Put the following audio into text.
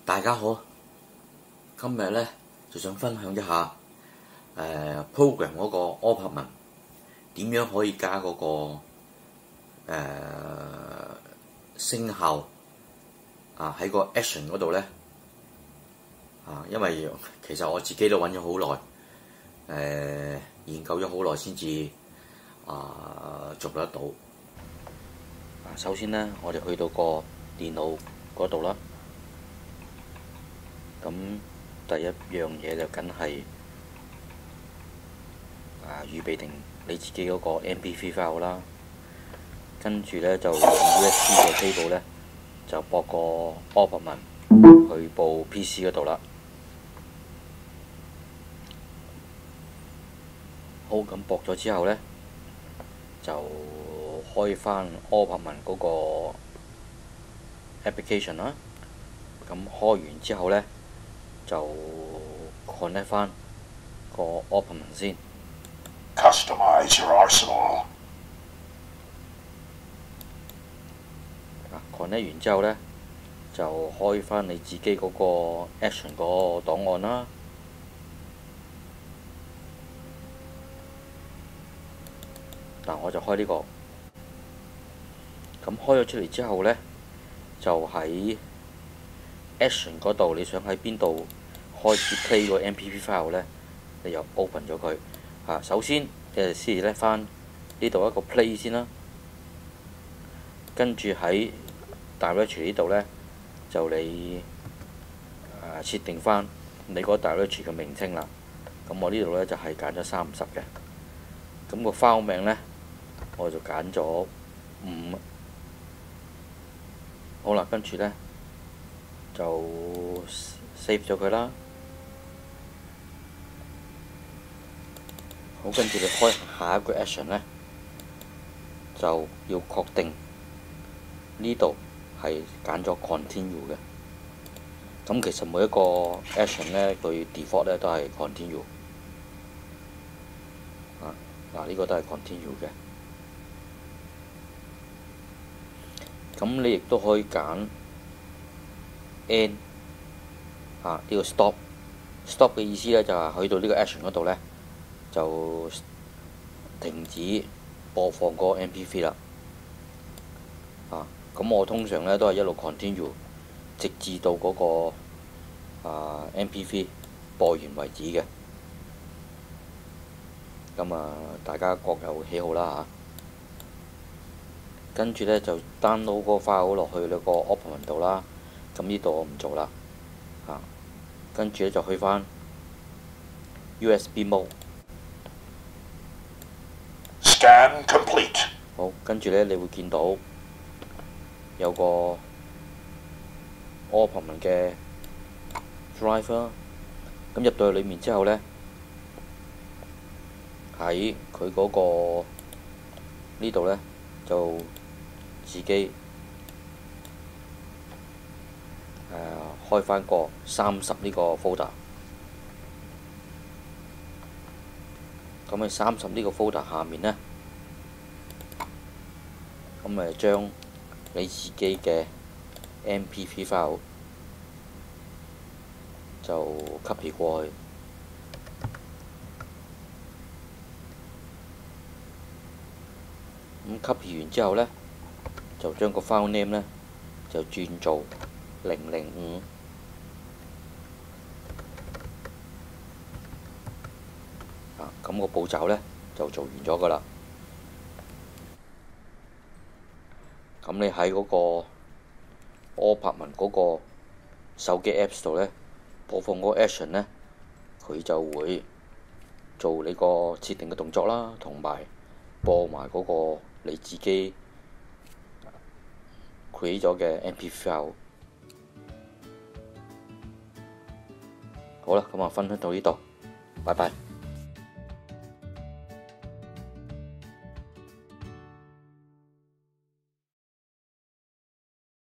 大家好，今日咧就想分享一下program 嗰個 Optimus 點樣可以加嗰、個聲效喺個 action 嗰度咧因為其實我自己都揾咗好耐，研究咗好耐先至做得到。首先咧，我哋去到個電腦嗰度啦。咁第一樣嘢就梗係預備定你自己嗰個 MP3 file 啦，跟住咧就用 USB 嘅 cable 咧就駁個 Optimus 去部 PC 嗰度啦。好，咁駁咗之後咧就開翻 Optimus 嗰個 application 啦。咁開完之後咧就 connect 翻個 Optimus 先。 Customize your arsenal. connect 完之後咧就開翻你自己嗰個 action 嗰個檔案啦。嗱，我就開呢個。咁開咗出嚟之後咧，就喺 action 嗰度，你想喺邊度開始 play 個 MP3 file 咧，你又 open 咗佢。首先你就先咧翻呢度一個 play 先啦，跟住喺 directory 呢度咧就你設定翻你嗰 directory 嘅名稱啦。咁我呢度咧就係揀咗30嘅，咁個 file 名咧我就揀咗5。好啦，跟住咧就 save 咗佢啦。好，跟住你開下一個 action 咧，就要確定呢度係揀咗 continue 嘅。咁其實每一個 action 咧，佢 default 咧都係 continue。呢個都係 continue 嘅。咁你亦都可以揀 end 呢個 stop 嘅意思咧就係去到呢個 action 嗰度咧就停止播放嗰個 MP3 啦。咁我通常咧都係一路 continue 直至到嗰個MP3 播完為止嘅。咁大家各有喜好啦。跟住咧就 download 嗰個 file 落去你個 Optimus 度啦。咁呢度我唔做啦。跟住咧就去翻 USB mode。 Scan complete. 好，跟住咧你會見到有個 Optimus 嘅 drive 啦。咁入到去裡面之後咧，喺佢嗰個呢度咧就自己開翻個30呢個 folder。咁喺30呢個 folder 下面咧，咁將你自己嘅 MP3 file 就 copy 過去。咁 copy 完之後咧，就將個 file name 咧就轉做005。咁個步驟咧就做完咗㗎啦。咁你喺嗰個 Optimus 嗰個手機 Apps 度咧播放嗰個 action 咧，佢就會做你個設定嘅動作啦，同埋播埋嗰個你自己 create 咗嘅 MP3 file。好啦，咁分享到呢度，拜拜。